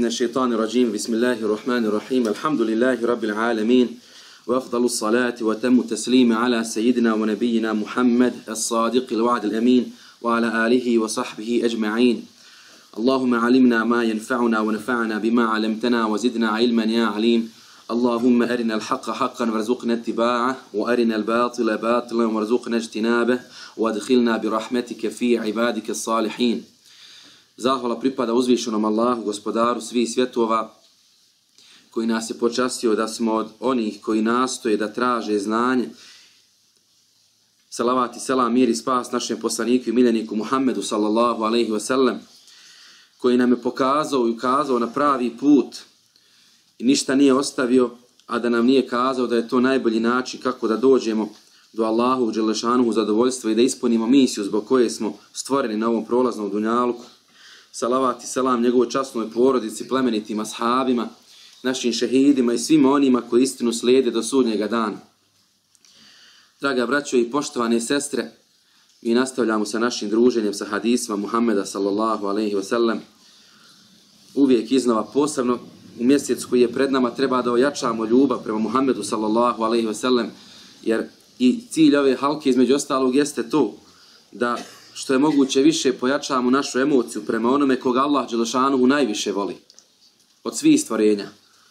من الشيطان الرجيم بسم الله الرحمن الرحيم الحمد لله رب العالمين وأفضل الصلاة وتم التسليم على سيدنا ونبينا محمد الصادق الوعد الأمين وعلى آله وصحبه أجمعين اللهم علمنا ما ينفعنا ونفعنا بما علمتنا وزدنا علما يا عليم اللهم أرنا الحق حقا وارزقنا اتباعه وأرنا الباطل باطلا وارزقنا اجتنابه وادخلنا برحمتك في عبادك الصالحين. Zahvala pripada uzvišenom Allahu, gospodaru svih svjetova, koji nas je počastio da smo od onih koji nastoje da traže znanje. Salavat i selam, mir i spas našem poslaniku i miljeniku Muhammedu sallallahu alaihi wasallam, koji nam je pokazao i ukazao na pravi put i ništa nije ostavio, a da nam nije kazao da je to najbolji način kako da dođemo do Allahu dželešanuhu zadovoljstva i da ispunimo misiju zbog koje smo stvoreni na ovom prolaznom dunjalku. Salavat i selam njegovoj časnoj porodici, plemenitim ashabima, našim šehidima i svima onima koji istinu slijede do sudnjega dana. Draga braćo i poštovane sestre, mi nastavljamo sa našim druženjem sa hadisima Muhammeda sallallahu alaihi wasallam. Uvijek iznova, posebno u mjesec koji je pred nama, treba da ojačamo ljubav prema Muhammedu sallallahu alaihi wasallam, jer i cilj ove halke između ostalog jeste to da što je moguće više pojačamo našu emociju prema onome koga Allah dželešanuhu najviše voli od svih stvorenja.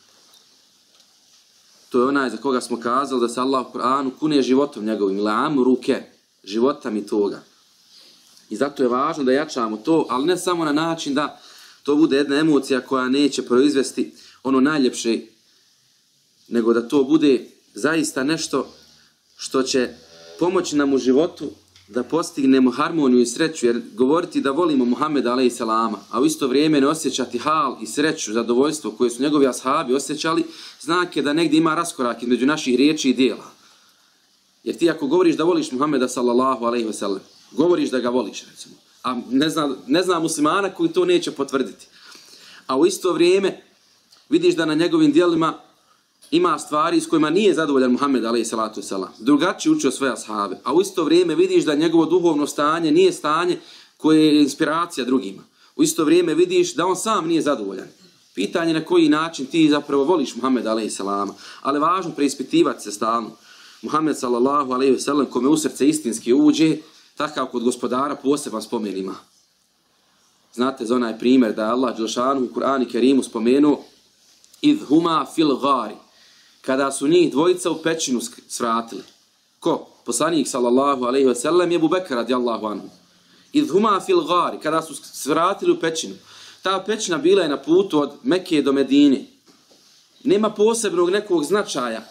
To je onaj za koga smo kazali da se Allah u Kur'anu kune životom njegovim, la'am ruke, života mi toga. I zato je važno da jačamo to, ali ne samo na način da to bude jedna emocija koja neće proizvesti ono najljepše, nego da to bude zaista nešto što će pomoći nam u životu da postignemo harmoniju i sreću, jer govoriti da volimo Muhammeda alejhi selama, a u isto vrijeme ne osjećati hal i sreću, zadovoljstvo koje su njegovi ashabi osjećali, znak je da negdje ima raskorak između naših riječi i djela. Jer ti ako govoriš da voliš Muhammeda sallallahu alejhi ve sellem, govoriš da ga voliš, recimo, a ne zna muslimana koji to neće potvrditi. A u isto vrijeme vidiš da na njegovim djelima ima stvari s kojima nije zadovoljan Muhammed alejhi salatu vesselam. Drugačije učio svoje ashabe. A u isto vrijeme vidiš da njegovo duhovno stanje nije stanje koje je inspiracija drugima. U isto vrijeme vidiš da on sam nije zadovoljan. Pitanje na koji način ti zapravo voliš Muhammed alejhi salama. Ali važno preispitivati se stalno. Muhammed sallallahu alejhi ve sellem kome u srce istinski uđe, takav kod gospodara poseban spomen ima. Znate za onaj primjer da je Allah dželešanu u Kur'anu Kerimu spomenuo idh huma fil gari, kada su njih dvojica u pećinu svratili. Ko? Poslanik sallallahu alejhi ve sellem i Ebu Bekr radijallahu anhu. Idh huma fil gari, kada su svratili u pećinu. Ta pećina bila je na putu od Mekke do Medine. Nema posebnog nekog značaja.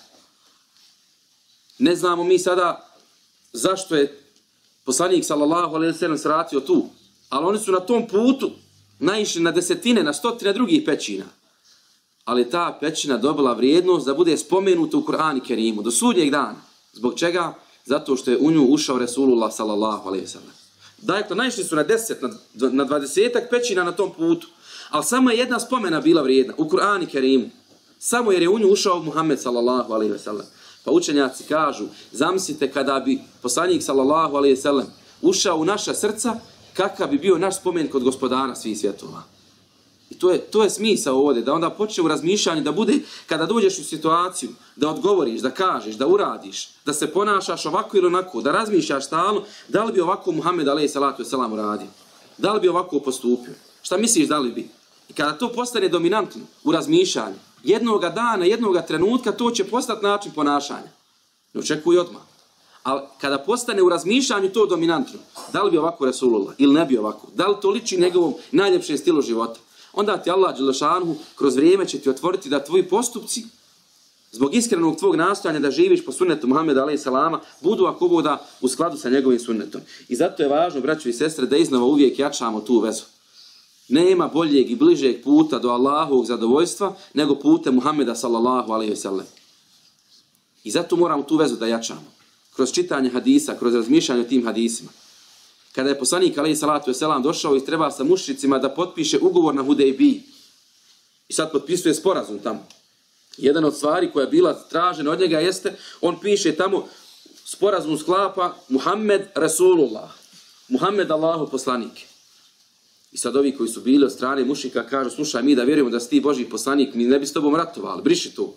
Ne znamo mi sada zašto je poslanik sallallahu alejhi ve sellem svratio tu, ali oni su na tom putu naišli na desetine, na stotine drugih pećina. Ali ta pećina dobila vrijednost da bude spomenuta u Kur'anu Kerimu do sudnjeg dana. Zbog čega? Zato što je u nju ušao Resulullah sallallahu alejhi ve sellem. Dakle, naišli su na 10, na 20 pećina na tom putu, ali samo je jedna spomena bila vrijedna u Kur'anu Kerimu. Samo jer je u nju ušao Muhammed sallallahu alejhi ve sellem. Pa učenjaci kažu, zamislite kada bi poslanik sallallahu alejhi ve sellem ušao u naša srca, kakav bi bio naš spomen kod gospodara svih svjetova. I to je smisao ovdje, da onda počne u razmišljanju da bude, kada dođeš u situaciju, da odgovoriš, da kažeš, da uradiš, da se ponašaš ovako ili onako, da razmišljaš stalno, da li bi ovako Muhammed alejhi salatu vesselam uradio, da li bi ovako postupio, šta misliš da li bi. I kada to postane dominantno u razmišljanju, jednoga dana, jednoga trenutka, to će postati način ponašanja. Ne očekuj odmah. Ali kada postane u razmišljanju to dominantno, da li bi ovako Resulullah ili ne bi ovako, da li to liči njegovom najljepšem stilu života, onda ti Allah dželešanuhu kroz vrijeme će ti otvoriti da tvoji postupci, zbog iskrenog tvog nastojanja da živiš po sunnetu Muhammeda alejhi salama, budu ako bude u skladu sa njegovim sunnetom. I zato je važno, braćo i sestre, da iznova uvijek jačamo tu vezu. Nema boljeg i bližeg puta do Allahovog zadovoljstva nego putem Muhammeda sallallahu alejhi ve sellem. I zato moramo tu vezu da jačamo. Kroz čitanje hadisa, kroz razmišljanje o tim hadisima. Kada je poslanik alejhi salatu vesselam došao i treba sa mušricima da potpiše ugovor na Hudejbiji. I sad potpisuje sporazum tamo. Jedan od stvari koja je bila tražena od njega jeste, on piše tamo sporazum sklapa Muhammed Resulullah. Muhammed Allahu poslanik. I sad ovi koji su bili od strane mušrika kažu, slušaj, mi da vjerujemo da si ti Božji poslanik, mi ne bi s tobom ratovali, briši to.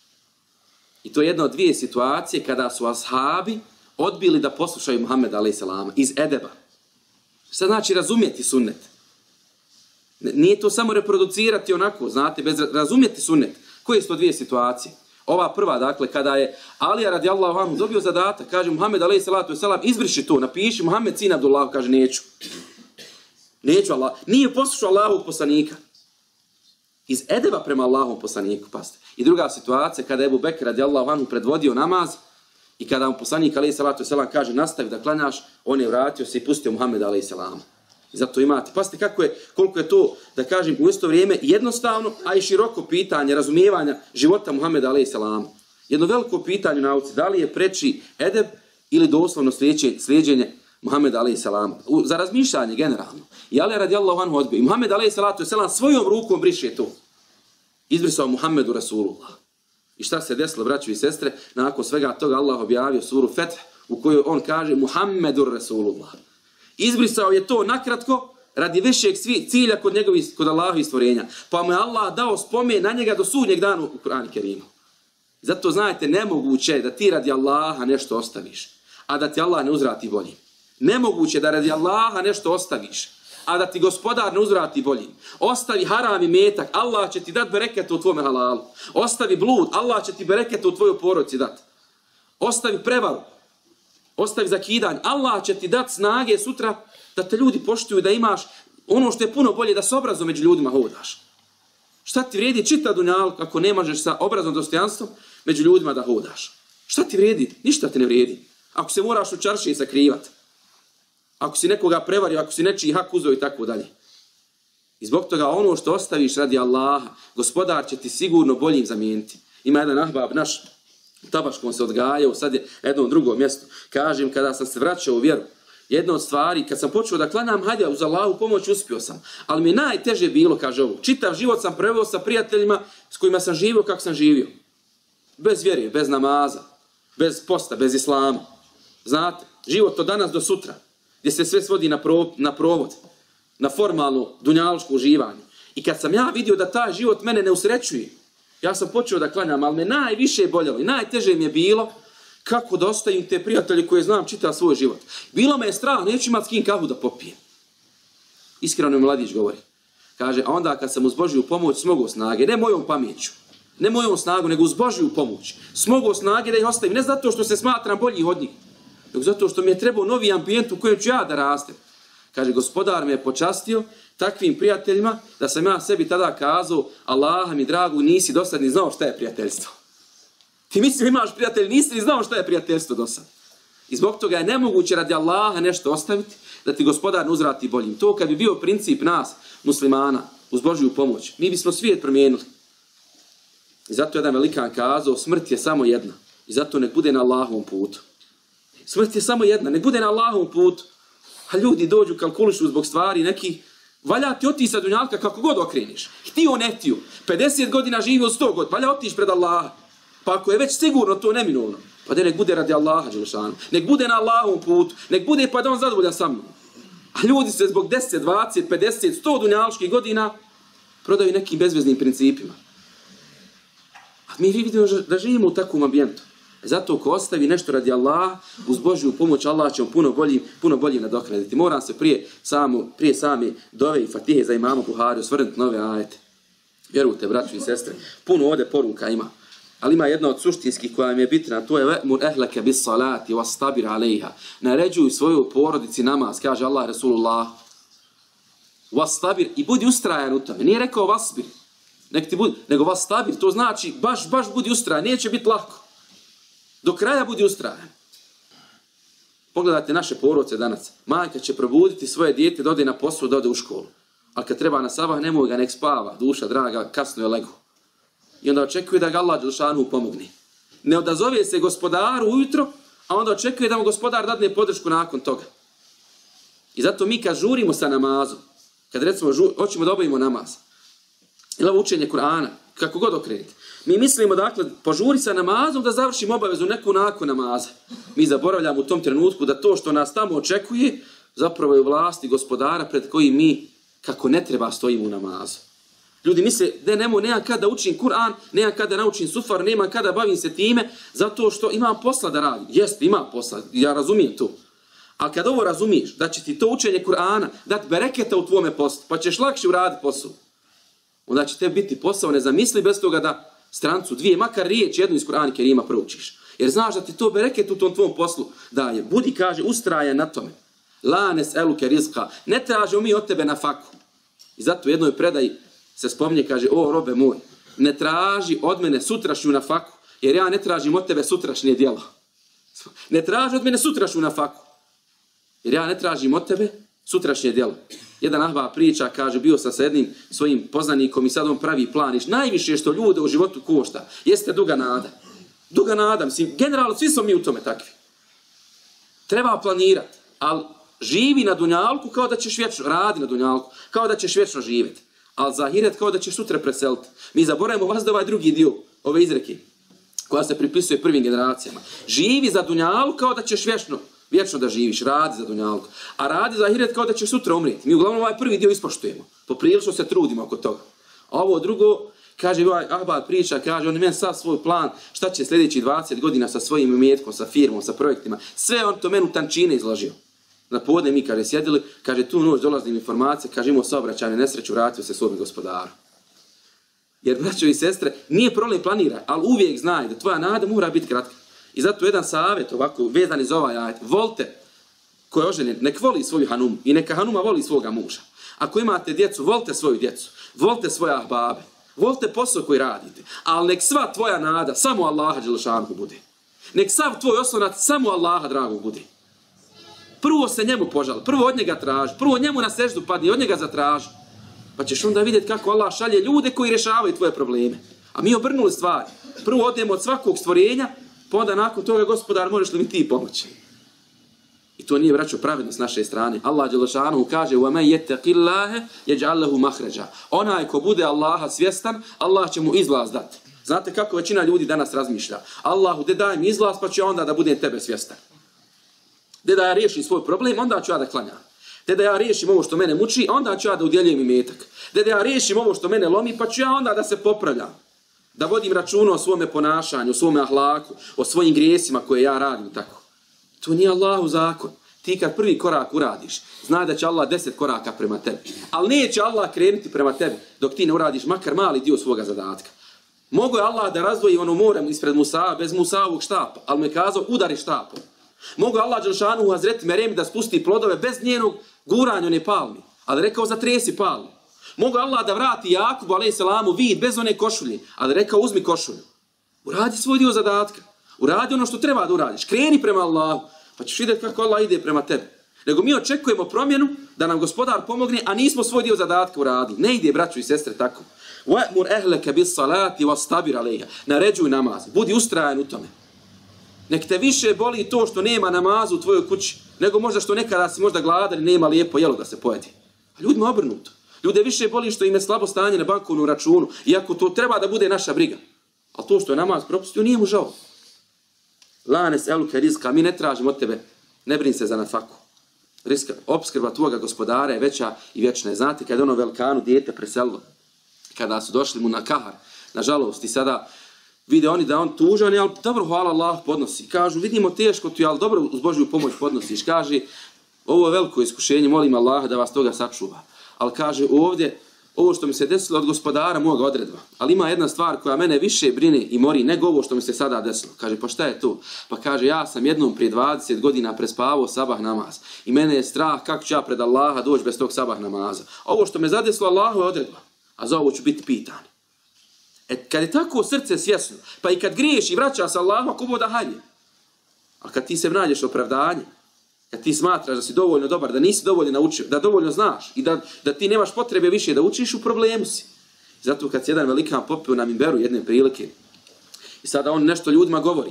I to je jedna od dvije situacije kada su ashabi odbili da poslušaju Muhammeda a.s. iz edeba. Šta znači razumjeti sunnet? Nije to samo reproducirati onako, znate, bez razumjeti sunnet. Koje su to dvije situacije? Ova prva, dakle, kada je Alija radijallahu anhu dobio zadatak, kaže Muhammed a.s. izbriši to, napiši Muhammed sin Abdullah, kaže neću. Neću Allah. Nije poslušao Allahovog poslanika. Iz edeba prema Allahovom poslaniku, pasite. I druga situacija, kada je Ebu Bekr radijallahu anhu predvodio namaz i kada mu poslanik a.s. kaže nastavi da klanjaš, on je vratio se i pustio Muhammeda a.s. I zato imate. Pasite koliko je to, da kažem, u isto vrijeme jednostavno, a i široko pitanje razumijevanja života Muhammeda a.s. Jedno veliko pitanje u nauci, da li je preči edeb ili doslovno slijeđenje Muhammeda a.s. Za razmišljanje generalno. I Ali radijallahu anhu odbio. I Muhammed a.s. svojom rukom briše to. Izbrisao Muhammedu Rasulullah. I šta se desilo, braćo i sestre? Nakon svega toga Allah objavio suru Feth u kojoj on kaže Muhammedu Rasulullah. Izbrisao je to nakratko radi višeg cilja kod Allahovih stvorenja. Pa mu je Allah dao spomen na njega do sudnjeg dana u Kur'anu Kerimu. Zato znajte, nemoguće je da ti radi Allaha nešto ostaviš, a da ti Allah ne uzvrati bolji. Nemoguće da radi Allaha nešto ostaviš, a da ti gospodar ne uzvrati bolji. Ostavi haram i metak, Allah će ti dati bereket u tvome halalu. Ostavi blud, Allah će ti bereket u tvojoj porodici dati. Ostavi prevaru, ostavi zakidanje, Allah će ti dati snage sutra da te ljudi poštuju, da imaš ono što je puno bolje, da s obrazom među ljudima hodaš. Šta ti vrijedi čita dunjaluk ako ne možeš sa obrazom dostojanstvom među ljudima da hodaš? Šta ti vrijedi? Ništa ti ne vrijedi. Ako se moraš u čaršiji sakrivati, ako si nekoga prevario, ako si nečiji hak uzeo i tako dalje. I zbog toga ono što ostaviš radi Allaha, gospodar će ti sigurno boljim zamijeniti. Ima jedan ahbab naš, u Tabaškom se odgajao, sad je jednom drugom mjestu. Kažem, kada sam se vraćao u vjeru, jedna od stvari, kad sam počeo da klanjam, hajde, uz Allahu pomoć uspio sam. Ali mi najteže bilo, kaže ovo, čitav život sam preveo sa prijateljima s kojima sam živio kako sam živio. Bez vjere, bez namaza, bez posta, bez islama. Znate, život od danas do sutra, gdje se sve svodi na provod, na formalno dunjaluško uživanje. I kad sam ja vidio da taj život mene ne usrećuje, ja sam počeo da klanjam, ali me najviše boljelo i najteže mi je bilo kako da ostavim te prijatelje koje znam čitav svoj život. Bilo me je strah, neću imati s kim kahu da popijem. Iskreno mladić govori. Kaže, a onda kad sam uz Božju pomoć smogao snage, ne mojom pameću, ne mojom snagu, nego uz Božju pomoć, smogao snage da ih ostavim, ne zato što se smatram bolji od njih, nego zato što mi je trebao novi ambijent u kojem ću ja da rastem. Kaže, gospodar me je počastio takvim prijateljima da sam ja sebi tada kazao, Allaha mi dragu, nisi do sad ni znao šta je prijateljstvo. Ti misli imaš prijatelj, nisi ni znao šta je prijateljstvo do sad. I zbog toga je nemoguće radi Allaha nešto ostaviti da ti gospodar ne uzvrati boljim. To kad bi bio princip nas, muslimana, uz Božju pomoć, mi bismo svijet promijenili. I zato je jedan velikan kazao, smrt je samo jedna. I zato nek bude na Allahovom putu. Smrt je samo jedna, nek bude na Allahovom putu. A ljudi dođu, kalkulišu zbog stvari neki, valja ti otići sa dunjalka kako god okreniš. Htio, ne htio. 50 godina živio, 100 godina. Valja otići pred Allaha. Pa ako je već sigurno to neminovno, pa da nek bude radi Allaha dželešanu. Nek bude na Allahovom putu. Nek bude pa da on zadovoljan sa mnom. A ljudi se zbog 10, 20, 50, 100 dunjalških godina prodaju nekim bezveznim principima. A mi vidimo da živimo u takvom ambijentu. Zato ko ostavi nešto radi Allaha, uz Božju pomoć Allah će puno bolje nadoknaditi. Moram se prije same dove i fatihe za imama Buhari osvrnuti nove ajete. Vjerujte, braćo i sestre, puno ovdje poruka ima. Ali ima jedna od suštinskih koja mi je bitna, to je ve'mur ehleke bis salati wastabir alejha. Naređuj svojoj porodici namaz, kaže Allah Rasulullah. Wastabir, i budi ustrajan u tome. Nije rekao wasbir, nego wastabir, to znači baš budi ustrajan, neće biti lako. Do kraja budi ustrajan. Pogledajte naše porodice danas. Majka će probuditi svoje dijete da ode na posao, da ode u školu. A kad treba na sabah, nemoj ga, nek spava, duša draga, kasno je lego. I onda očekuje da ga Allah dželešanu pomogne. Ne odazove se gospodaru ujutro, a onda očekuje da mu gospodar dadne podršku nakon toga. I zato mi kad žurimo sa namazom, kad recimo hoćemo da obavimo namaz, ili ovo učenje Kur'ana, kako god okrenite, mi mislimo, dakle, požuri sa namazom da završimo obavezu neku nakon namaza. Mi zaboravljamo u tom trenutku da to što nas tamo očekuje, zapravo je u vlasti gospodara pred kojim mi kako ne treba stojim u namazu. Ljudi misle da nemam kada učim Kur'an, nemam kada naučim sufar, nemam kada bavim se time, zato što imam posla da radim. Jeste, imam posla, ja razumijem to. Ali kad ovo razumiješ, da će ti to učenje Kur'ana dati bereketa u tvome poslu, pa ćeš lakše uraditi posao, onda će te biti posao nezamisli bez toga da strancu dvije, makar riječ jednu iz Kur'ana Kerima proučiš. Jer znaš da ti to bereket u tom tvom poslu daje. Budi, kaže, ustrajan na tome. La nes'eluke rizqa. Ne tražimo mi od tebe na faku. I zato u jednoj predaji se spominje, kaže, o robe moj, ne traži od mene sutrašnju na faku, jer ja ne tražim od tebe sutrašnje djelo. Ne traži od mene sutrašnju na faku, jer ja ne tražim od tebe sutrašnje djelo. Jedan ahba priča, kaže, bio sam sa jednim svojim poznanikom i sad on pravi plan. I najviše što ljude u životu košta, jeste duga nada. Duga nada, mislim, generalno svi smo mi u tome takvi. Treba planirati, ali živi na dunjalku kao da ćeš vječno, radi na dunjalku, kao da ćeš vječno živjeti. Ali za ahiret kao da ćeš sutra preseliti. Mi zaboravimo vas da ovaj drugi dio ove izreke, koja se pripisuje prvim generacijama. Živi za dunjalku kao da ćeš vječno da živiš, radi za dunjalku. A radi za ahiret kao da ćeš sutra umrijeti. Mi uglavnom ovaj prvi dio ispoštujemo. Poprilično se trudimo oko toga. A ovo drugo, kaže ovaj ahbad priča, kaže, on meni sad svoj plan, šta će sljedeći 20 godina sa svojim imetkom, sa firmom, sa projektima. Sve on to meni u tančine izložio. Na podne mi, kaže, sjedili, kaže, tu noć dolazi informacije, kaže, imao saobraćajnu nesreću, vratio se svome gospodaru. Jer, braćo i sestre, nije problem planirati, ali uvijek znaj da tvoja nada mora biti kratka. I zato jedan savjet, ovako, vezan iz ovaj ajet, volite, ko je oženjen, nek voli svoju hanumu i neka hanuma voli svoga muža. Ako imate djecu, volite svoju djecu, volite svoje ahbabe, volite posao koji radite, ali nek sva tvoja nada samo Allaha dželešanuhu bude. Nek sav tvoj oslonac samo Allaha dragog bude. Prvo se njemu požali, prvo od njega traži, prvo njemu na seždu padni, od njega zatraži. Pa ćeš onda vidjeti kako Allah šalje ljude koji rješavaju tvoje probleme. A mi obrnuli stvari. Prvo odemo od svakog stvorenja, pa onda nakon toga, gospodar, možeš li mi ti pomoći? I to nije, braćo, pravednost s naše strane. Allah dželešanuhu kaže: "Wa man yattaqillaha yaj'al lahu makhraja." Onaj ko bude Allaha svjestan, Allah će mu izlaz dati. Znate kako većina ljudi danas razmišlja? Allahu, de daj mi izlaz, pa ću onda da budem tebe svjestan. De da ja riješim svoj problem, onda ću ja da klanjam. De da ja riješim ovo što mene muči, onda ću ja da udjeljujem imetak. De da ja riješim ovo što mene lomi, pa ću ja onda da se popravljam. Da vodim računa o svome ponašanju, o svome ahlaku, o svojim grijesima koje ja radim tako. To nije Allahu zakon. Ti kad prvi korak uradiš, znaj da će Allah 10 koraka prema tebi. Ali neće Allah krenuti prema tebi dok ti ne uradiš makar mali dio svoga zadatka. Mogu je Allah da razdvoji ono more ispred Musa bez Musaovog štapa, ali me kazao udari štapom. Mogu Allah dželešanu Hazreti Merem da spusti plodove bez njenog guranja one palmi, ali rekao zatresi palmu. Mogu Allah da vrati Jakubu alejselamu vid bez one košulje, ali rekao uzmi košulju. Uradi svoj dio zadatka. Uradi ono što treba da uradiš. Kreni prema Allahu, pa ćeš vidjeti kako Allah ide prema tebi. Nego mi očekujemo promjenu da nam gospodar pomogne, a nismo svoj dio zadatka uradili. Ne ide, braćo i sestre, tako. وَأْمُرْ أَهْلَكَ بِالصَّلَاةِ وَاسْتَبِرْ عَلَيْهَا. Naređuj namaz. Budi ustrajan u tome. Nek te više boli to što nema namaza u tvojoj kući, nego možda što nekada si možda gladan i nema lijepo jelo da se pojedi. A ljudima obrnuto. Ljude više boli što im je slabo stanje na bankovnom računu, iako to treba da bude naša briga. Ali to što je namaz propustio, nije mu žao. La nes'eluke rizqa, mi ne tražimo od tebe, ne brini se za nafaku. Rizka, opskrba tvoga gospodara je veća i vječna. Znate, kada ono velikanu dijete preselilo, kada su došli mu na kahar, nažalost, i sada vide oni da on tužan, ali dobro, hvala Allah, podnosi. Kažu, vidimo teško ti, ali dobro uz Božju pomoć podnosiš. Kaže, ovo je veliko iskušenje, molim Allaha da vas toga sačuva. Ali kaže, ovdje, ovo što mi se desilo od gospodara moga odredba. Ali ima jedna stvar koja mene više brine i mori nego ovo što mi se sada desilo. Kaže, pa šta je to? Pa kaže, ja sam jednom prije 20 godina prespavao sabah namaz. I mene je strah kako ću ja pred Allaha doći bez tog sabah namaza. Ovo što me zadesilo, Allahu je odredba. A za ovo ću biti pitan. Kad je tako srce svjesno, pa i kad griješ i vraća se Allahu, ako boda hajde. A kad ti se nađeš opravdanje, kad ti smatraš da si dovoljno dobar, da nisi dovoljno naučio, da dovoljno znaš i da ti nemaš potrebe više da učiš, u problemu si. Zato kad se jedan velikan popeo na minberu jedne prilike i sada on nešto ljudima govori.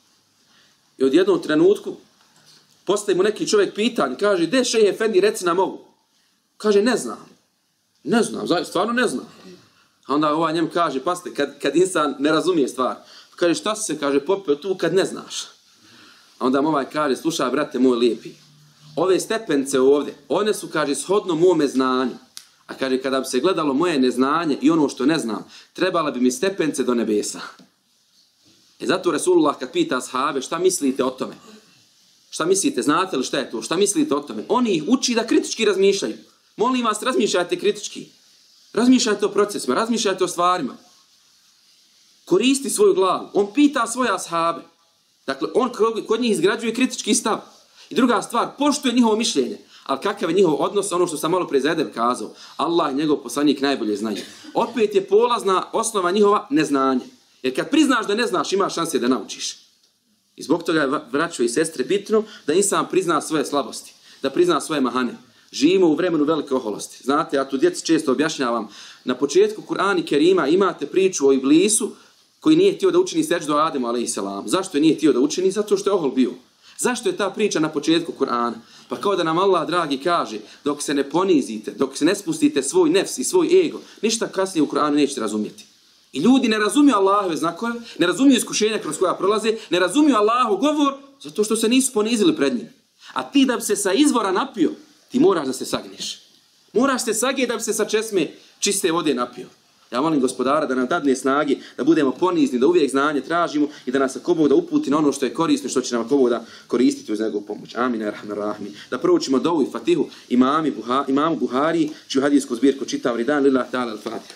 I od jednom trenutku postaje mu neki čovjek pitanje, kaže, gdje šejh efendi, reci nam ovo. Kaže, ne znam. Ne znam, stvarno ne znam. A onda ovaj njemu kaže, pasite, kad insan ne razumije stvar, kaže, šta si se, kaže, popeo tu kad ne znaš. A onda mu ovaj kaže, slušaj, brate moj lijepi, ove stepence ovdje, one su, kaže, shodno mome znanju. A kaže, kada bi se gledalo moje neznanje i ono što ne znam, trebala bi mi stepence do nebesa. Zato Resulullah kad pita ashabe, šta mislite o tome? Šta mislite, znate li šta je to? Šta mislite o tome? Oni ih uči da kritički razmišljaju. Molim vas, razmišljajte kritički. Razmišljajte o procesima, razmišljajte o stvarima. Koristi svoju glavu. On pita svoje ashabe. Dakle, on kod njih izgrađuje kritički stav. I druga stvar, poštuje njihovo mišljenje. Ali kakav je njihov odnos, ono što sam malo prije za Edeb kazao. Allah i njegov poslanik najbolje znaju. Opet je polazna osnova njihova neznanje. Jer kad priznaš da ne znaš, imaš šanse da naučiš. I zbog toga je, braćo i sestre, bitno da insan prizna svoje slabosti. Da prizna svoje mahane. Živimo u vremenu velike oholosti. Znate, ja tu djeci često objašnjavam. Na početku Kur'ana Kerima imate priču o Iblisu koji nije htio da učini seđdu Ademu alejselam. Zašto je nije htio da učini? Zato što je ohol bio. Zašto je ta priča na početku Kur'ana? Pa kao da nam Allah dragi kaže, dok se ne ponizite, dok se ne spustite svoj nefs i svoj ego, ništa kasnije u Kur'anu nećete razumjeti. I ljudi ne razumiju Allahove znakove, ne razumiju iskušenja kroz koja prolaze, ne razumiju Allahov govor, zato što se nisu ponizili pred njim. A ti da bi se sa izvora napio, ti moraš da se sagneš. Moraš se sagijeti da bi se sa česme čiste vode napio. Ja molim Gospodara da nam dadne snage, da budemo ponizni, da uvijek znanje tražimo i da nas ako Bog da uputi na ono što je korisno, što će nam ako Bog da koristiti uz njegovu pomoć. Amin, arhamar rahim. Da proučimo dovu i fatihu imamu Buhari, čiju hadijsku zbirku čitav ridan, lillahi ta'ala al-Fatiha.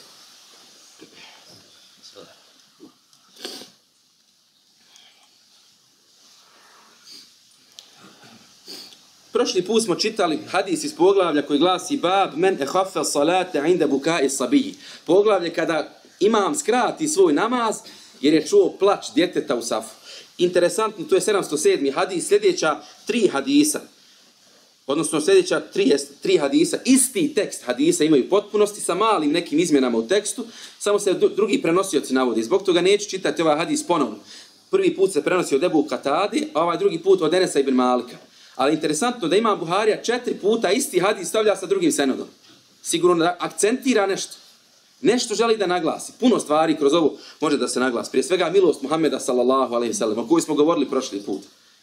Prošli put smo čitali hadis iz poglavlja koji glasi Bab men ehaffa salate inda bukai sabiji. Poglavlje kada imam skrati svoj namaz jer je čuo plač djeteta u safu. Interesantno, to je 707. hadis, sljedeća 3 hadisa. Odnosno sljedeća 3 hadisa, isti tekst hadisa imaju potpunosti sa malim nekim izmjenama u tekstu, samo se drugi prenosioci navodi. Zbog toga neću čitati ovaj hadis ponovno. Prvi put se prenosi od Ebu Katade, a ovaj drugi put od Enesa ibn Malika. Ali interesantno da ima Buharija 4 puta isti hadis stavlja sa drugim senodom. Sigurno da akcentira nešto. Nešto želi da naglasi. Puno stvari kroz ovo može da se naglasi. Prije svega milost Muhammeda sallallahu alejhi ve sellem, o kojoj smo govorili prošli put.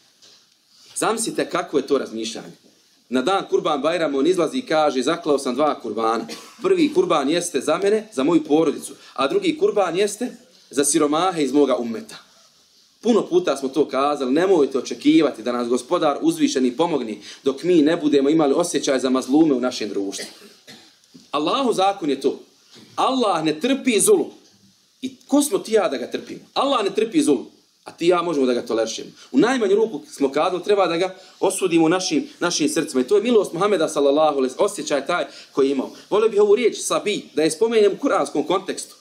Zamislite kako je to razmišljanje. Na dan Kurban Bajrama on izlazi i kaže zaklao sam 2 kurbana. Prvi kurban jeste za mene, za moju porodicu, a drugi kurban jeste za siromahe iz moga ummeta. Puno puta smo to kazali, nemojte očekivati da nas Gospodar uzvišeni pomogni dok mi ne budemo imali osjećaj za mazlume u našem društvu. Allahu zakon je to. Allah ne trpi zulum. I ko smo ti ja da ga trpimo? Allah ne trpi zulum, a ti ja možemo da ga tolerišemo. U najmanju ruku smo kazali, treba da ga osudimo u našim srcima. I to je milost Muhameda sallallahu alejhi ve sellem, osjećaj taj koji je imao. Volio bih ovu riječ sabi, da je spomenem u kuranskom kontekstu.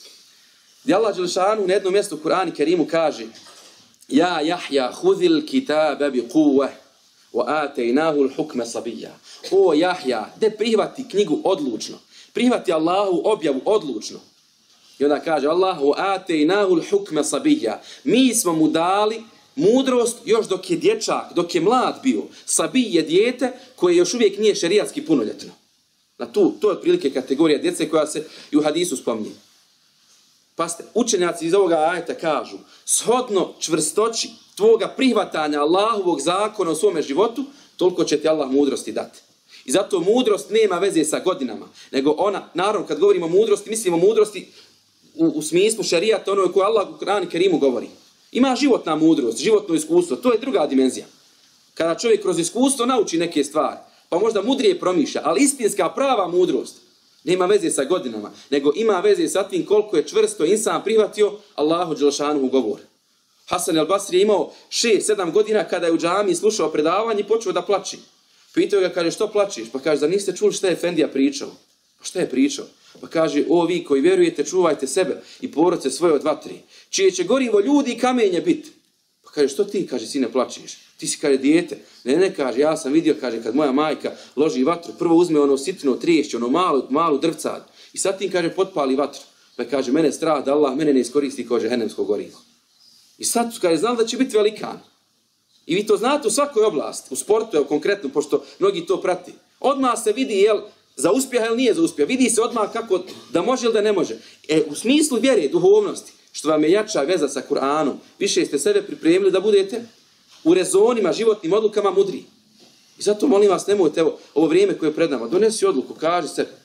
Gdje Allah dželešanu na jednom mjestu u Kur'anu Kerimu kaže Ja Jahja, hudil kitabe bi quwwah, wa atejnahu l'hukme sabija. O Jahja, de prihvati knjigu odlučno. Prihvati Allahu objavu odlučno. I onda kaže Allah, wa atejnahu l'hukme sabija. Mi smo mu dali mudrost još dok je dječak, dok je mlad bio. Sabij je dijete koje još uvijek nije šerijatski punoljetno. To je otprilike kategorija djece koja se i u hadisu spominje. Pazite, učenjaci iz ovoga ajeta kažu, shodno čvrstoći tvoga prihvatanja Allahovog zakona u svome životu, toliko će ti Allah mudrosti dati. I zato mudrost nema veze sa godinama, nego ona, naravno kad govorimo o mudrosti, mislimo o mudrosti u smislu šerijata, ono koje Allah u Kur'anu Kerimu govori. Ima životna mudrost, životno iskustvo, to je druga dimenzija. Kada čovjek kroz iskustvo nauči neke stvari, pa možda mudrije promišlja, ali istinska prava mudrost nema veze sa godinama, nego ima veze sa tim koliko je čvrsto insan prihvatio Allahu dželešanu govor. Hasan al-Basri je imao 6-7 godina kada je u džamiji slušao predavanje i počeo da plači. Pitao ga, kaže, što plačiš? Pa kaže, da niste čuli šta je Efendija pričao? Pa šta je pričao? Pa kaže, o vi koji vjerujete, čuvajte sebe i porodice svoje od vatre, čije će gorivo ljudi i kamenje biti. Pa kaže, što ti, kaže, sine, plačiš? Ti si, kaže, dijete. Ne, kaže, ja sam vidio, kaže, kad moja majka loži vatru, prvo uzme ono sitno triješće, ono malu drvcad i sad tim, kaže, potpali vatru. Pa kaže, mene strah da Allah mene ne iskoristi kao džehennemsko gorivo. I sad, kaže, znali da će biti velikan. I vi to znate u svakoj oblasti, u sportu, evo konkretno, pošto mnogi to prati. Odmah se vidi, jel, za uspjeh ili nije za uspjeh. Vidi se odmah kako da može ili da ne može. U smislu vjere, duhovnosti, što vam je jača veza sa Kur'anom, više ste sebe pripremili da budete u rezonima, životnim odlukama mudri. I zato molim vas, nemojte, evo, ovo vrijeme koje je pred nama, donesi odluku, kaži se,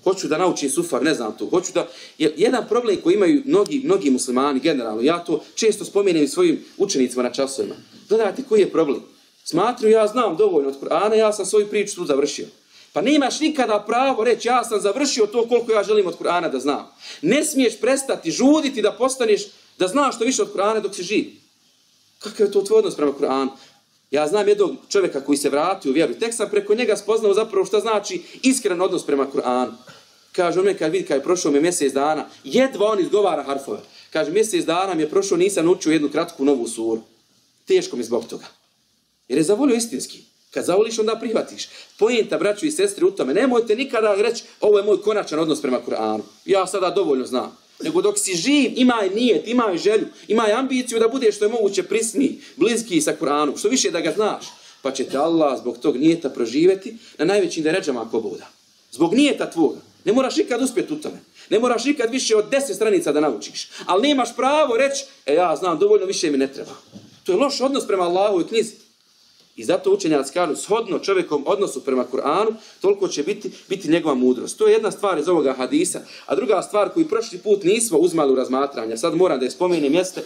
hoću da naučim sufar, ne znam to, hoću da... Jedan problem koji imaju mnogi muslimani generalno, ja to često spomenem svojim učenicima na časovima. Dodajte koji je problem. Smatruju ja znam dovoljno od Kur'ana, ja sam svoju priču tu završio. Pa nemaš nikada pravo reći ja sam završio to koliko ja želim od Kur'ana da znam. Ne smiješ prestati žuditi da postaneš, da znaš što više od Kur'ana dok si živ. Kakav je to tvoj odnos prema Kur'anu? Ja znam jednog čovjeka koji se vratio u vjeru. Tek sam preko njega spoznao zapravo šta znači iskren odnos prema Kur'anu. Kaže on kad vidi kad je prošao mi mjesec dana, jedva on izgovara harfove. Kaže mjesec dana mi je prošao, nisam naučio jednu kratku novu suru. Teško mi zbog toga. Jer je zavolio istinski. Kad zavoliš, onda prihvatiš. Pojenta, braću i sestre, u tome. Nemojte nikada reći, ovo je moj konačan odnos prema Kur'anu. Ja sada dovoljno znam. Nego dok si živ, imaj nijet, imaj želju, imaj ambiciju da budeš što je moguće prisniji, bliski sa Kur'anom. Što više da ga znaš. Pa će te Allah zbog tog nijeta proživjeti na najvećim deređama ako buda. Zbog nijeta tvoga. Ne moraš nikad uspjeti u tome. Ne moraš nikad više od 10 stranica da naučiš. Ali nemaš pravo reći, ja znam, dovoljno više mi ne treba. To je loš odnos prema Allahu i knjizi. I zato učenjaci kažu, shodno čovjekom odnosu prema Kur'anu, toliko će biti njegova mudrost. To je jedna stvar iz ovoga hadisa. A druga stvar koju prošli put nismo uzmali u razmatranje, sad moram da je spomenem, jeste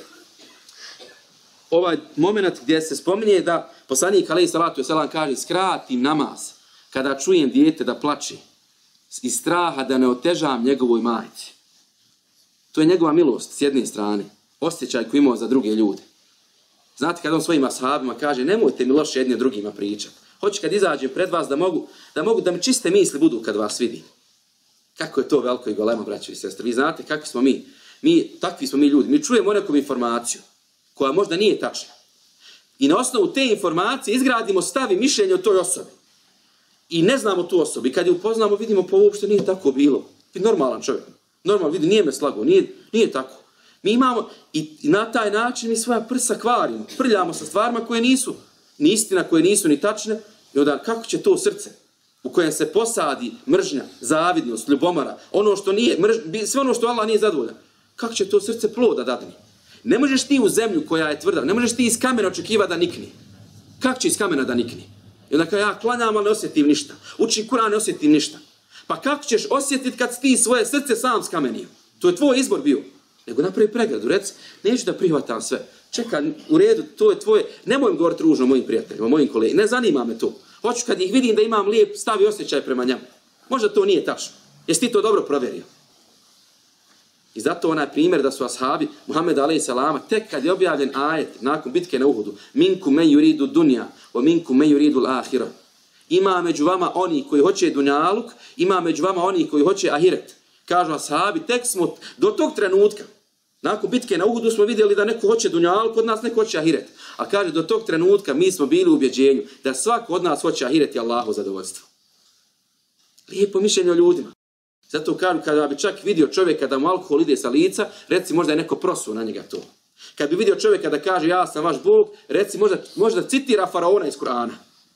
ovaj moment gdje se spominje da poslanik alejhi salatu vesselam kaže skratim namaz kada čujem dijete da plače iz straha da ne otežam njegovoj majci. To je njegova milost s jedne strane, osjećaj koji imao za druge ljude. Znate, kad on svojim ashabima kaže, nemojte mi loše jedni o drugima pričati. Hoću kad izađem pred vas da mi čiste misli budu kad vas vidim. Kako je to veliko i golemo, braćo i sestre. Vi znate kakvi smo mi. Takvi smo mi ljudi. Mi čujemo nekom informaciju koja možda nije tačna. I na osnovu te informacije izgradimo stav i mišljenje o toj osobi. I ne znamo tu osobu. I kad je upoznamo, vidimo pa uopšte nije tako bilo. Normalan čovjek. Normalno vidi, nije me slago. Nije tako. Mi imamo, i na taj način mi svoja prsa kvarimo, prljamo sa stvarima koje nisu ni istina, koje nisu ni tačne, i onda kako će to srce u kojem se posadi mržnja, zavidnost, ljubomora, ono što nije, sve ono što Allah nije zadovoljan, kako će to srce ploda dadni? Ne možeš ti u zemlju koja je tvrda, ne možeš ti iz kamena očekivati da nikni. Kako će iz kamena da nikni? I onda kada ja klanjam, ali ne osjetim ništa. Uči Kur'an, ne osjetim ništa. Pa kako ćeš osjetiti kad ti svoje srce sam skamenio? To je tvoj izbor bio. Nego napravi pregradu, reci, neću da prihvatam sve. Čekaj, u redu, to je tvoje, nemoj govoriti ružno mojim prijateljima, mojim kolegima, ne zanima me to. Hoću kad ih vidim da imam lijep stav i osjećaj prema njemu. Možda to nije tačno. Jesi ti to dobro provjerio? I zato onaj primjer da su ashabi Muhameda alejhi selama tek kad je objavljen ajet nakon bitke na Uhudu, minkum men yuridu dunya wa minkum men yuridu al-akhirah. Ima među vama oni koji hoće dunjaluk, ima među vama oni koji hoće ahiret. Kažu ashabi, tek smo do tog trenutka, nakon bitke na Uhudu smo vidjeli da neko hoće dunjaluk, kod nas neko hoće ahiret. A kaže, do tog trenutka mi smo bili u ubjeđenju da svako od nas hoće ahiret i Allahu zadovoljstvo. Lijepo mišljenje o ljudima. Zato kažu, kada bi čak vidio čovjeka da mu alkohol ide sa lica, reci možda je neko prosuo na njega to. Kad bi vidio čovjeka da kaže ja sam vaš Bog, reci možda citira faraona iz Kur'ana.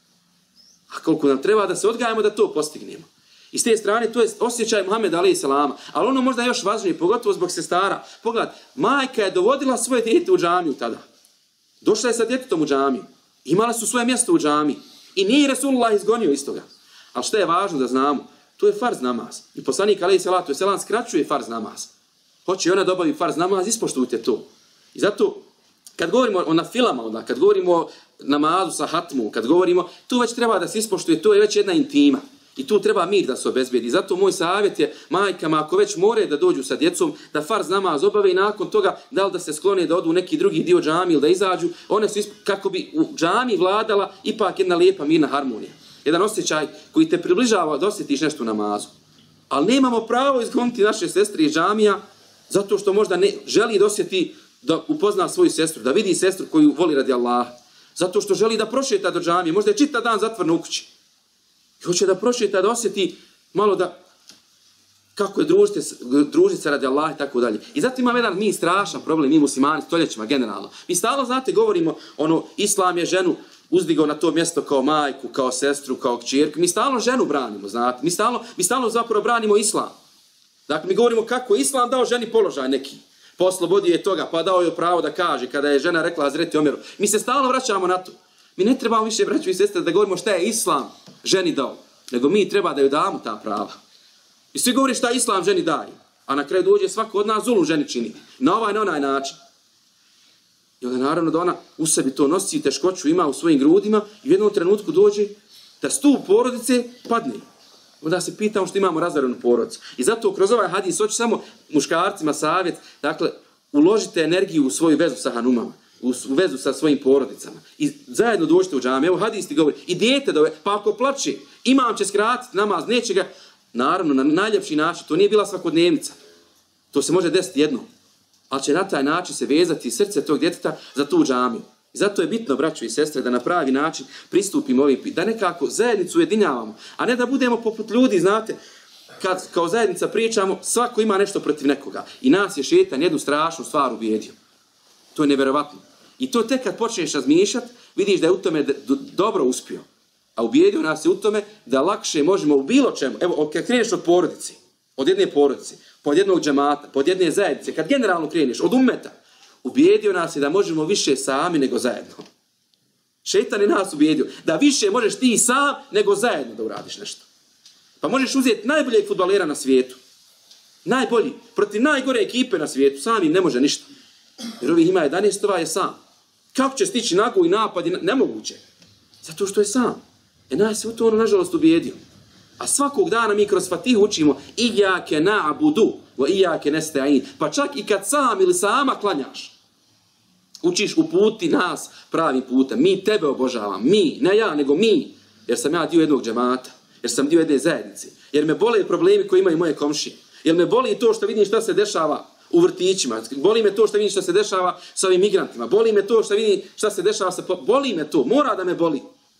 A koliko nam treba da se odgajamo da to postignemo. I s te strane to je osjećaj Muhameda alejhi selama, ali ono možda još važnije, pogotovo zbog sestara. Pogledaj, majka je dovodila svoje dijete u džamiju tada. Došla je sa djetetom u džamiju. Imala su svoje mjesto u džamiji. I nije Resulullah izgonio iz toga. Ali što je važno da znamo, to je farz namaz. I poslanik alejhi salatu vesselam skraćuje farz namaz. Hoće ona da obavi farz namaz, ispoštujte to. I zato, kad govorimo o nafilama, onda, kad govorimo o namazu sa hatmu, kad govorimo, tu već treba da se ispoštuje, to je već jedna intima. I tu treba mir da se obezbijedi. Zato moj savjet je majkama, ako već more da dođu sa djecom, da farz namaz obave i nakon toga da li da se sklone da odu u neki drugi dio džamije ili da izađu, one su kako bi u džamiji vladala ipak jedna lijepa mirna harmonija. Jedan osjećaj koji te približava da osjetiš nešto u namazu. Ali nemamo pravo izgoniti naše sestre iz džamija zato što možda ne želi da osjeti, da upozna svoju sestru, da vidi sestru koju voli radi Allaha. Zato što želi da prošeta do džamije, možda je čitav dan zatvoreno u kući. I hoće da prošeta, da osjeti malo da kako je družiti se radi Allaha i tako dalje. I zato imamo jedan strašan problem, mi muslimani stoljećima generalno. Mi stalno, znate, govorimo, Islam je ženu uzdigao na to mjesto kao majku, kao sestru, kao kćerku. Mi stalno ženu branimo, znate. Mi stalno zapravo branimo Islam. Dakle, mi govorimo kako je Islam dao ženi položaj neki. Pa oslobodio je toga, pa dao je pravo da kaže kada je žena rekla Hazreti Omeru. Mi se stalno vraćamo na to. Mi ne trebamo više, braćo i sestre, da govorimo šta je Islam ženi dao, nego mi treba da joj damo ta prava. I svi govori šta islam ženi daje. A na kraju dođe svako od nas zulum ženi čini. Na ovaj, na onaj način. I onda naravno da ona u sebi to nosi, teškoću ima u svojim grudima i u jednom trenutku dođe da stup porodice padne. Onda se pitamo što imamo razaranu porodicu. I zato kroz ovaj hadis hoće samo muškarcima savjet, dakle, uložite energiju u svoju vezu sa hanumama, u vezu sa svojim porodicama. I zajedno dođite u džamiju. Evo hadis ti govori, i dijete dove, pa ako plače, imam će skratiti namaz, neće ga, naravno, na najljepši način, to nije bila svakodnevnica. To se može desiti jednom. Ali će na taj način se vezati srce tog djeteta za tu džamiju. I zato je bitno, braćo i sestre, da na pravi način pristupimo ovim, da nekako zajednicu ujedinjavamo, a ne da budemo poput ljudi, znate, kad kao zajednica pričamo, svako ima nešto protiv nekoga. I nas je šejtan jednu strašnu stvar ubijedio. To je nevjerovatno. I to tek kad počneš razmišljati, vidiš da je u tome dobro uspio. A ubijedio nas je u tome da lakše možemo u bilo čemu. Evo, kad kreneš od porodice, od jedne porodice, pod jednog džemata, pod jedne zajednice, kad generalno kreneš, od ummeta, ubijedio nas je da možemo više sami nego zajedno. Šejtan je nas ubijedio da više možeš ti sam nego zajedno da uradiš nešto. Pa možeš uzeti najboljeg fudbalera na svijetu. Najbolji, protiv najgore ekipe na svijetu, sam im ne može ništa. Jer ovih ima 11, ovaj je sam. Kako će stići nagu i napad? Nemoguće. Zato što je sam. Nas je u to ono, nažalost, ubijedio. A svakog dana mi kroz Fatihu učimo Iyake na'budu wa iyake nesta'in. Pa čak i kad sam ili sama klanjaš, učiš uputi nas pravim putem. Mi tebe obožavam. Mi, ne ja, nego mi. Jer sam ja dio jednog džemata. Jer sam dio jedne zajednice. Jer me bole problemi koji imaju moje komšije. Jer me boli to što vidim šta se dešava u vrtićima. Boli me to što vidim šta se dešava sa ovim migrantima. Boli me to što vidim šta se dešava sa... Boli me to. Mora da me boli.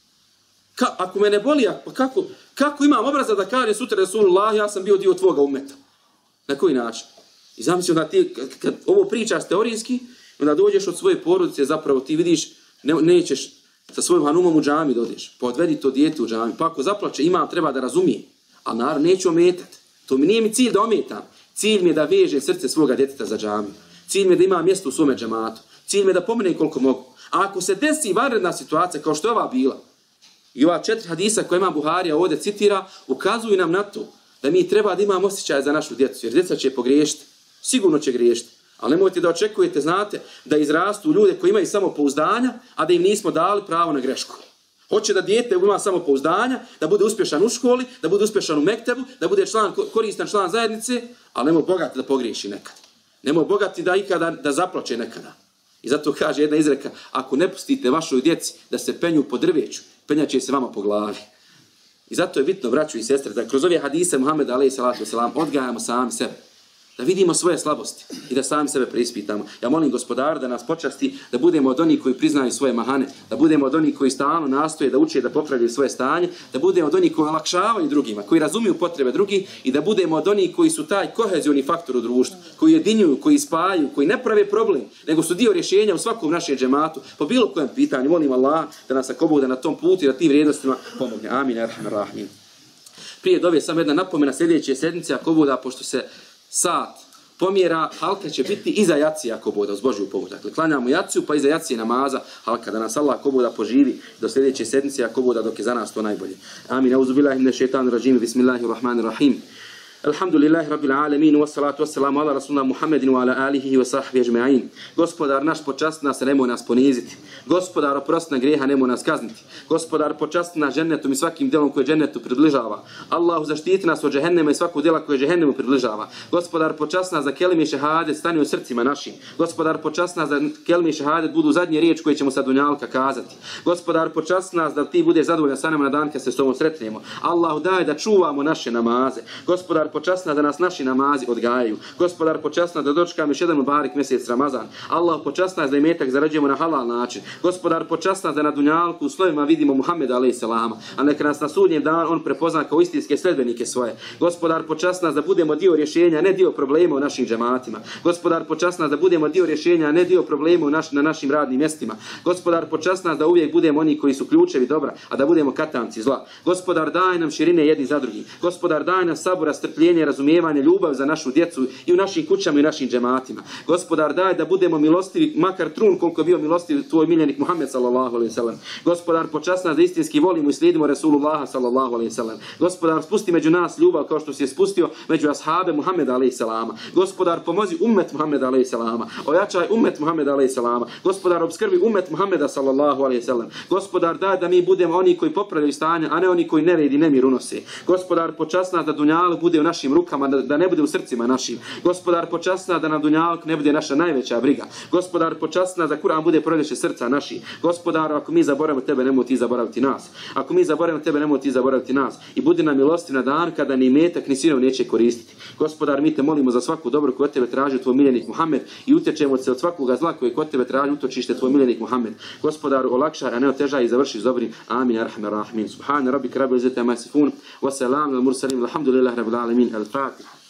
Ako me ne boli, pa kako imam obraza da kažem sutra Resulullah, ja sam bio dio tvoga ummeta? Na koji način? I zamislim da ti, kad ovo pričaš teorijski, onda dođeš od svoje porodice, zapravo ti vidiš, nećeš sa svojim hanumom u džami dodješ, pa odvedi to dijete u džami, pa ako zaplače, imam, treba da razumije, a naravno neću ometati. To mi nije mi cilj da ometam. Cilj mi je da vežem srce svoga djeteta za džamiju. Cilj mi je da ima mjesto u svome džematu. Cilj mi je da pomenem koliko mogu. A ako se desi vanredna situacija, kao što je ova bila, i ova 4 hadisa koje ima Buharija ovdje citira, ukazuju nam na to da mi treba da imamo osjećaj za našu djecu, jer djeca će pogriješiti. Sigurno će griješiti. Ali nemojte da očekujete, znate, da izrastu ljude koji imaju samopouzdanja, a da im nismo dali pravo na grešku. Hoće da dijete ima samopouzdanja, da bude uspješan u školi, da bude uspješan u mektebu, da bude koristan član zajednice, ali nemoj bogati da pogriješi nekad. Nemoj bogati da ikada da zaplače nekada. I zato kaže jedna izreka, ako ne pustite vašoj djeci da se penju po drveću, penjaće se vama po glavi. I zato je bitno, braćo i sestre, da kroz ove hadise Muhammeda alejhi salatu vesselam odgajamo sami sebe. Da vidimo svoje slabosti i da sami sebe preispitamo. Ja molim Gospodara da nas počasti, da budemo od onih koji priznaju svoje mahane, da budemo od onih koji stalno nastoje da uče da popravljaju svoje stanje, da budemo od onih koji olakšavaju drugima, koji razumiju potrebe drugih i da budemo od onih koji su taj kohezioni faktor u društvu, koji jedinjuju, koji spajaju, koji ne prave problem, nego su dio rješenja u svakom našem džematu, po bilo kojem pitanju. Molim Allah da nas ako bude na tom putu i na tim vrijednostima pomogne. Amin, arhamar rahim. Prije dove samo jedna napomena sljedeće sedmice, ako bude, pošto se sat pomjera, halka će biti iza jacije ako bude, uz Božju pomoć. Dakle, klanjamo jaciju, pa iza jacije namaza, halka, da nas Allah ako bude poživi do sljedeće sedmice, ako bude, dok je za nas to najbolje. Amin. Auzu billahi minash shaitanir rajim. Bismillahirrahmanir rahim. Alhamdulillahi rabbil alamin, wassalatu wassalamu ala rasulina Muhammedin wa ala alihi wa sahbihi ajma'in. Gospodar naš, počasti nas, nemoj nas poniziti. Gospodar, oprosti na grijeha, nemoj nas kazniti. Gospodar, počasti nas džennetom i svakim djelom koje džennetu približava. Allahu, zaštiti nas od džehennema i svakog djela koje džehennemu približava. Gospodar, počasti nas da kelime i šehadet stane u srcima našim. Gospodar, počasti nas da kelime i šehadet budu zadnje riječ koje ćemo sa dunjalka kazati. Gospodar, počasti nas da ti budeš zadovoljan sa nama na dan kad se s tobom sretnemo. Allahu, daj da čuvamo naše namaze. Gospodar, počasna da nas naši namazi odgajaju. Gospodar, počasna da dočekamo još jedan mubarak mjesec Ramazan. Allah, počasna da imetak zarađujemo na halal način. Gospodar, počasna da na dunjalku u slovima vidimo Muhammeda alejhi selama, a neka nas na sudnjem danu on prepozna kao istinske sledbenike svoje. Gospodar, počasna da budemo dio rješenja, ne dio problema u našim džematima. Gospodar, počasna da budemo dio rješenja, ne dio problema na našim radnim mjestima. Gospodar, počasna da uvijek budemo oni koji su ključevi dobra, a da budemo katanci zla. Gospodar, daj nam širine jedni za drugim. Gospodar, daj nam sabora, strpljenja strpljenje, razumijevanje, ljubav za našu djecu i u našim kućama i u našim džematima. Gospodar, daj da budemo milostivi, makar trun koliko je bio milostiv tvoj miljenik Muhammed sallallahu alejhi ve sellem. Gospodar, počast nas da istinski volimo i slijedimo Resulullaha sallallahu alejhi ve sellem. Gospodar, spusti među nas ljubav kao što si je spustio među ashabe Muhammeda alejhi selama. Gospodar, pomozi ummet Muhammeda alejhi selama. Ojačaj ummet Muhammeda alejhi selama. Gospodar, obskrbi ummet Muhammeda sallallahu alejhi ve sellem. Gospodar, daj da mi budemo oni koji popravljaju stanje, a ne oni koji nered i nemir unose. Gospodar, počast nas da dunjaluk bude u našim rukama, da ne bude u srcima našim. Gospodar, počast nas da na dunjaluk ne bude naša najveća briga. Gospodar, počast nas da Kur'an bude proljeće srca naših. Gospodar, ako mi zaboravimo tebe, nemoj ti zaboraviti nas. Ako mi zaboravimo tebe, nemoj ti zaboraviti nas. I budi nam milostiv na dan kada ni metak ni sinov neće koristiti. Gospodar, mi te molimo za svaku dobro koju od tebe traži tvoj miljenik Muhammed i utječemo se od svakoga zla koje kod tebe traži utočište tvoj miljenik Muhammed. Gospodar, olakšaj, a ne otežaj i završi s dobrim. Amin, arhamar rahimin. Subhana rabbika rabbil izzati amma yasifun wa salamun al mursalin. Alhamdulillahi rabbil alamin. Al-Fatiha.